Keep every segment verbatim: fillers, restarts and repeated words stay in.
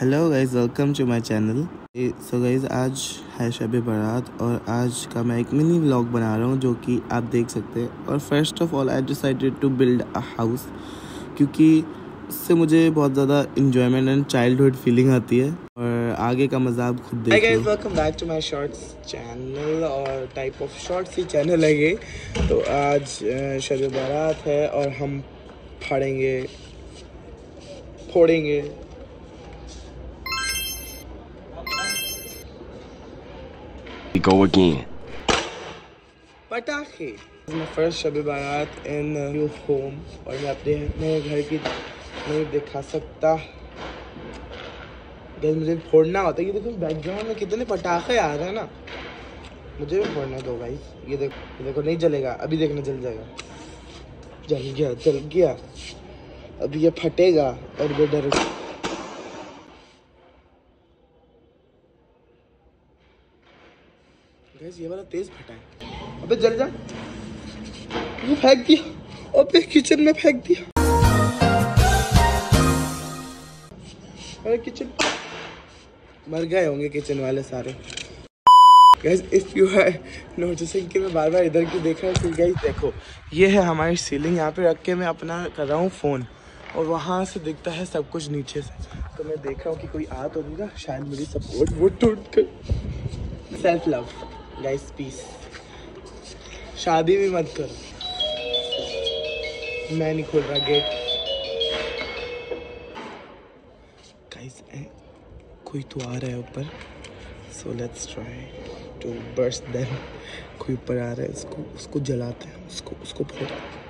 Hello guys, welcome to my channel. So guys, आज है शब बारात और आज का मैं एक मिनी व्लॉग बना रहा हूँ जो कि आप देख सकते हैं। और first of all I decided to build a house क्योंकि इससे मुझे बहुत ज़्यादा इन्जॉयमेंट एंड चाइल्डहुड फीलिंग आती है और आगे का मज़ा आप खुद देखिए। Hi guys, welcome back to my shorts channel और टाइप ऑफ शॉर्ट्स ही चैनल है ये। तो आज शब बारात है और हम फाड़ेंगे फोड़ेंगे go again. पटाखे। मैं फर्स्ट शब बारात इन न्यू होम और मैं अपने नए घर की नहीं दिखा सकता। मुझे फोड़ना होता है। ये देखो बैकग्राउंड में कितने पटाखे आ रहे हैं ना, मुझे भी फोड़ने दो भाई। ये देखो, ये देखो नहीं जलेगा, अभी देखना जल जाएगा। जल गया जल गया अब ये फटेगा और वो डर। गैस ये वाला तेज फटा है। अबे जल जा। ये फेंक दिया, अबे किचन में फेंक दिया। अरे किचन मर गए होंगे किचन वाले सारे। गैस इफ यू है नोटिसिंग कि मैं बार बार इधर क्यों देख रहा हूँ, फिर गैस देखो ये है हमारी सीलिंग। यहाँ पे रख के मैं अपना कर रहा हूँ फ़ोन और वहाँ से दिखता है सब कुछ नीचे से। तो मैं देख रहा हूँ कि कोई आ तो नहीं रहा, शायद मेरी सपोर्ट वो टूट कर। Self love guys, peace. शादी भी मत करो। मैं नहीं खोल रहा गेट। गाइस कोई तो आ रहा है ऊपर, so let's try to burst them. कोई ऊपर आ रहा है, उसको उसको जलाते हैं, उसको उसको फोड़।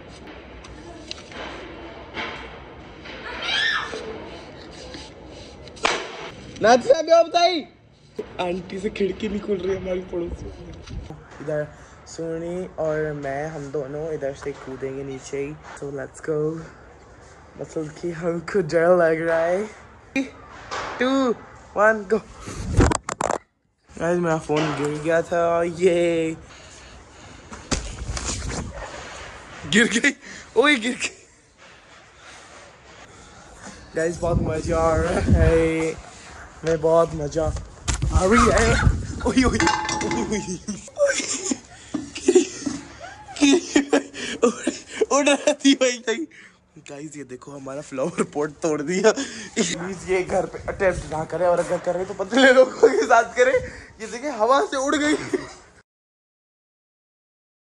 नाथ बताई आंटी से खिड़की नहीं खुल रही हमारी पड़ोसी। इधर सोनी और मैं, हम दोनों इधर से कूदेंगे नीचे ही। So let's go. मतलब कि हमको डर लग रहा है। Two one go. गाइस मेरा फोन गिर गया था, ये गिर गई, ओए गिर गई। गाइस बहुत मजा आ रहा है, मैं बहुत मजा आ रही है। ओए ओए उड़ रही भाई। गाइस ये देखो हमारा फ्लावर पॉट तोड़ दिया। प्लीज ये घर पे अटेम्प्ट ना करे और अगर करे तो पतले लोगों के साथ करे। ये देखिए हवा से उड़ गई।